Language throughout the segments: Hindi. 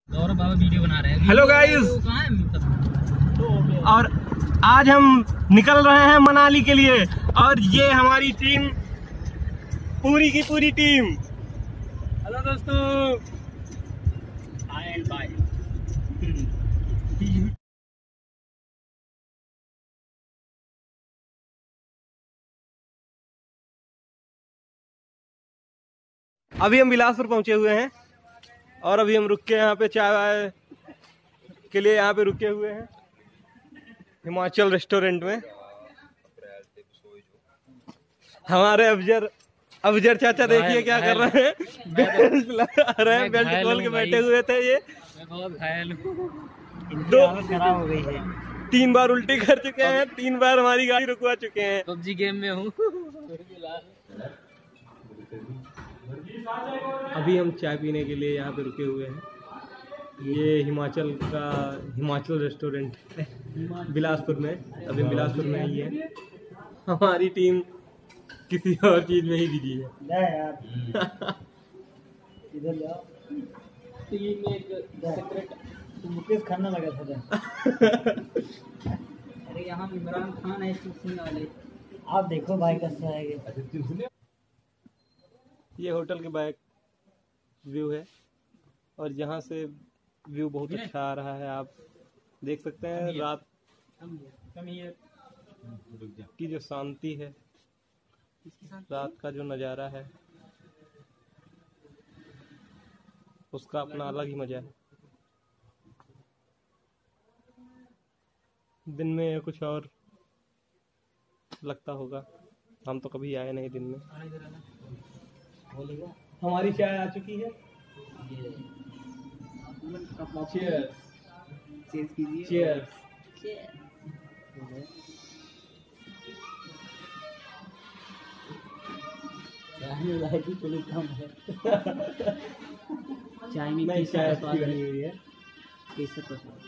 और बाबा वीडियो बना रहे हैं। हेलो गाइस, और आज हम निकल रहे हैं मनाली के लिए और ये हमारी टीम, पूरी की पूरी टीम। हेलो दोस्तों, बाय एंड बाय। अभी हम बिलासपुर पहुंचे हुए हैं और अभी हम रुक के यहाँ पे चाय वाय के लिए यहाँ पे रुके हुए हैं हिमाचल रेस्टोरेंट में। हमारे अफजर चाचा देखिए क्या कर रहे हैं, बेल्ट खोल के बैठे हुए थे। ये बहुत घायल दो खराब हो गई है, 3 बार उल्टी कर चुके हैं, 3 बार हमारी गाड़ी रुकवा चुके हैं। पबजी गेम में हूँ। अभी हम चाय पीने के लिए यहाँ पे रुके हुए हैं। ये हिमाचल रेस्टोरेंट है बिलासपुर में। अभी बिलासपुर में ही है। हमारी टीम किसी और चीज में ही बिजी है। इधर जाओ, टीम में एक सेक्रेट मुकेश खन्ना लगा था। अरे यहाँ इमरान खान है चूसने वाले। आप देखो भाई कैसा है। ये होटल के बैक व्यू है और यहाँ से व्यू बहुत अच्छा आ रहा है। आप देख सकते हैं रात की जो शांति है, रात का जो नज़ारा है, उसका अपना अलग ही मजा है। दिन में कुछ और लगता होगा, हम तो कभी आए नहीं दिन में। हमारी चाय आ चुकी है। चीयर्स। चाय में नहीं, चाय स्वाद बनी हुई है। कैसे पसंद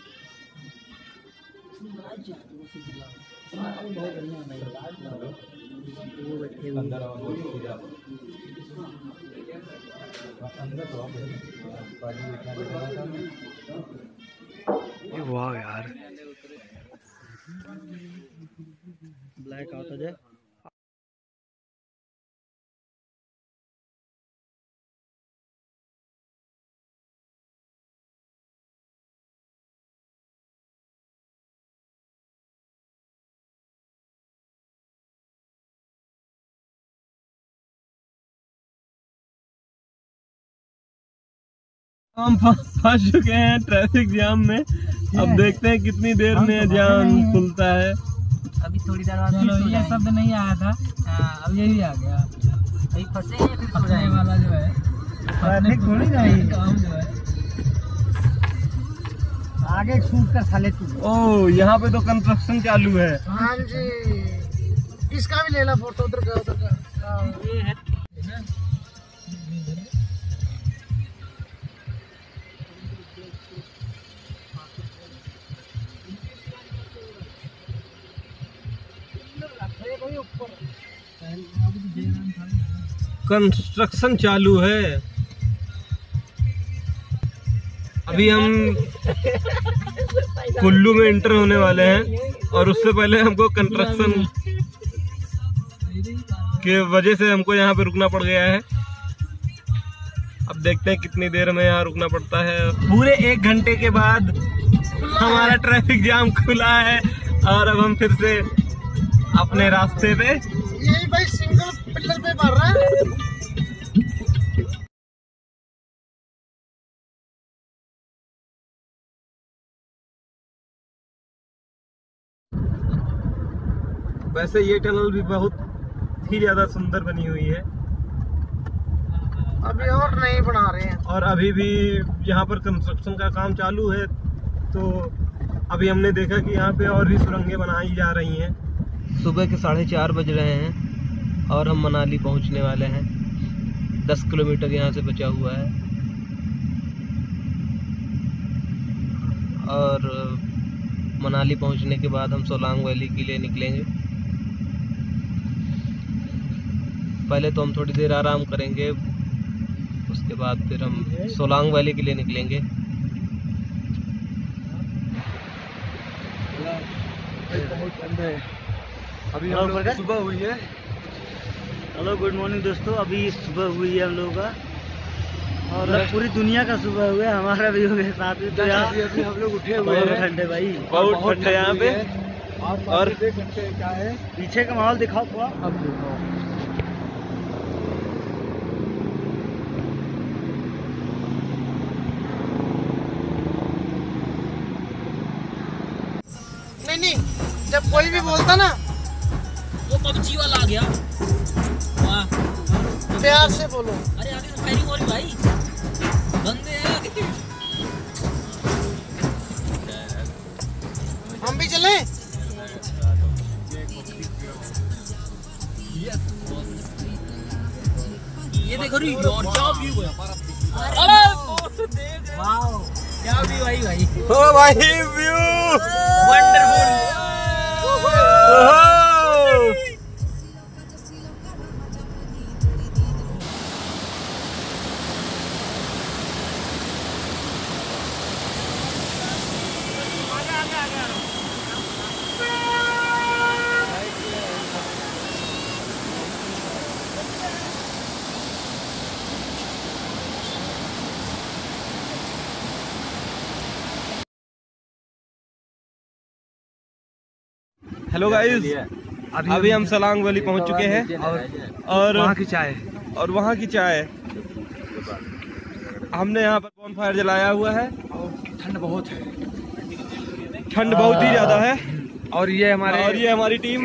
वाह यार, ब्लैक आउट हो जाए। हम फंस चुके हैं ट्रैफिक जाम में। अब देखते हैं कितनी देर में जाम खुलता है। अभी थोड़ी देर बाद ये शब्द नहीं आया था, अब यही आ गया। अभी फंसे फिर फंसने वाला जो है, ट्रैफिक थोड़ी नहीं काम जो है आगे छूट कर साले तू। ओ, यहाँ पे तो कंस्ट्रक्शन चालू है। हाँ जी, इसका भी ले ला फोटो उधर का। ये है कंस्ट्रक्शन चालू है। अभी हम कुल्लू में एंटर होने वाले हैं और उससे पहले हमको कंस्ट्रक्शन के वजह से हमको यहाँ पे रुकना पड़ गया है। अब देखते हैं कितनी देर में यहाँ रुकना पड़ता है। पूरे 1 घंटे के बाद हमारा ट्रैफिक जाम खुला है और अब हम फिर से अपने रास्ते पे। यही भाई सिंगल पिलर पे मार रहा है। वैसे ये टनल भी बहुत ही ज्यादा सुंदर बनी हुई है। अभी और नहीं बना रहे हैं और अभी भी यहाँ पर कंस्ट्रक्शन का काम चालू है। तो अभी हमने देखा कि यहाँ पे और भी सुरंगें बनाई जा रही हैं। सुबह के 4:30 बज रहे हैं और हम मनाली पहुँचने वाले हैं। 10 किलोमीटर यहाँ से बचा हुआ है और मनाली पहुँचने के बाद हम सोलांग वैली के लिए निकलेंगे। पहले तो हम थोड़ी देर आराम करेंगे, उसके बाद फिर हम सोलांग वैली के लिए निकलेंगे। बहुत ठंड है। अभी हम लोग सुबह हुई है। हेलो गुड मॉर्निंग दोस्तों, अभी सुबह हुई है हम लोगों का और पूरी दुनिया का सुबह हुआ है, हमारा भी हो गया साथ में। तो अभी हम लोग उठे हुए हैं। ठंड है भाई, बहुत ठंड है यहाँ पे। और घंटे क्या है, पीछे का माहौल दिखाओ थोड़ा। अब दिखाओ। नहीं, जब कोई भी बोलता ना वो पबजी वाला आ गया। वाह, प्यार से बोलो। अरे आगे से फायरिंग हो रही भाई, बंदे हैं आगे। हम भी चलें? ये देखो री यार, क्या व्यू है। अरे वाओ, क्या व्यू भाई भाई। ओ भाई व्यू वंडरफुल। हेलो गाइस, अभी हम सलांग वैली पहुंच चुके हैं और वहाँ की चाय हमने यहाँ पर बॉनफायर जलाया हुआ है। ठंड बहुत है ठंड बहुत ही ज्यादा है। और ये हमारी टीम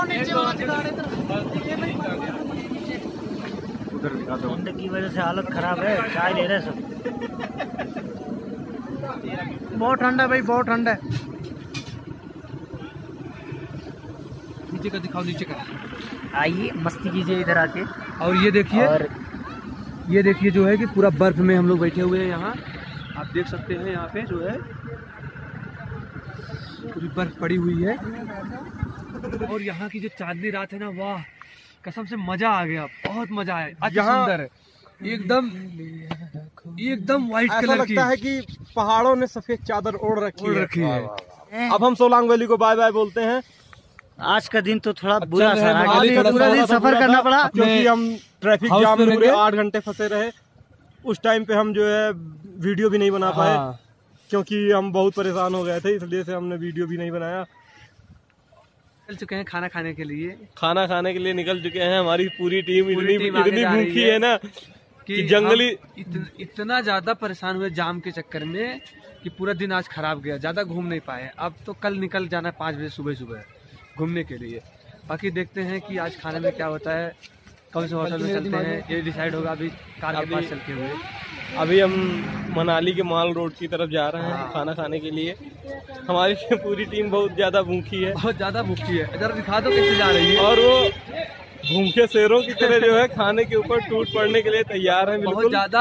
ठंड की वजह से हालत खराब है, चाय ले रहे सब। बहुत ठंड है भाई, बहुत ठंड है। नीचे का दिखाओ, नीचे का। आइए मस्ती कीजिए इधर आके। और ये देखिए, और ये देखिए जो है कि पूरा बर्फ में हम लोग बैठे हुए हैं यहाँ। आप देख सकते हैं यहाँ पे जो है पूरी बर्फ पड़ी हुई है। और यहाँ की जो चांदनी रात है ना, वाह कसम से मजा आ गया, बहुत मजा आया। अति सुंदर है, एकदम व्हाइट ऐसा कलर की। लगता है कि पहाड़ों ने सफेद चादर ओढ़ रखी है। है। अब हम सोलांग वैली को बाय बाय बोलते हैं। आज का दिन तो थोड़ा बुरा चल रहा था, है, आगे पूरा दिन सफर करना पड़ा। क्योंकि हम ट्रैफिक हाउस जाम पे में पूरे रहेंगे। 8 घंटे फंसे रहे। उस टाइम पे हम जो है वीडियो भी नहीं बना पाए, हाँ। क्योंकि हम बहुत परेशान हो गए थे, इसलिए से हमने वीडियो भी नहीं बनाया। चल चुके हैं खाना खाने के लिए। खाना खाने के लिए निकल चुके हैं। हमारी पूरी टीम पूरी टीम आगे इतनी जा रही भूखी है है ना कि जंगली इतना ज्यादा परेशान हुए जाम के चक्कर में कि पूरा दिन आज खराब गया, ज्यादा घूम नहीं पाए। अब तो कल निकल जाना है 5 बजे सुबह घूमने के लिए। बाकी देखते हैं कि आज खाने में क्या होता है, कौन से होटल में चलते हैं, ये डिसाइड होगा अभी कार के पास चलते हुए। अभी हम मनाली के माल रोड की तरफ जा रहे हैं खाना खाने के लिए। हमारी पूरी टीम बहुत ज्यादा भूखी है, बहुत ज्यादा भूखी है। इधर दिखा दो कैसे जा रही है। और वो भूखे शेरों की तरह जो है खाने के ऊपर टूट पड़ने के लिए तैयार है। बहुत बिल्कुल ज्यादा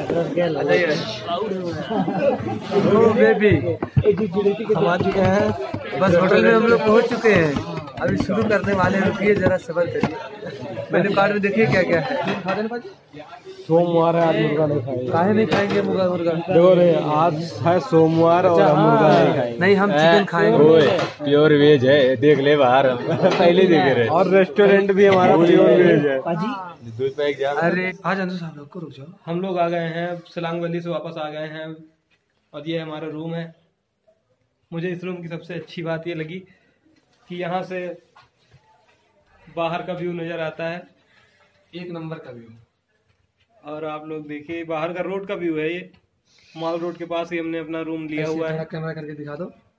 बेबी। हम आ चुके हैं, बस होटल में हम लोग पहुंच चुके हैं। अभी शुरू करने वाले हैं, रुकिए जरा सब्र करिए। मेन्यू कार्ड में देखिए क्या क्या है। सोमवार है, आज मुर्गा नहीं खाएंगे। काहे नहीं खाएंगे मुर्गा? देखो रे, आज है सोमवार और हम मुर्गा नहीं खाएंगे। नहीं, हम चिकन खाएंगे। प्योर वेज है, देख ले बाहर पहले देखे रहे। और रेस्टोरेंट भी हमारा प्योर वेज है। दूध पैक जा। अरे आज अंदर साहब लोग को रुक जाओ। हम लोग आ गए हैं, सलांग वैली से वापस आ गए हैं और ये हमारा रूम है। मुझे इस रूम की सबसे अच्छी बात ये लगी कि यहाँ से बाहर का व्यू नज़र आता है, एक नंबर का व्यू। और आप लोग देखिए बाहर का रोड का व्यू है। ये माल रोड के पास ही हमने अपना रूम लिया हुआ है। कैमरा करके दिखा दो।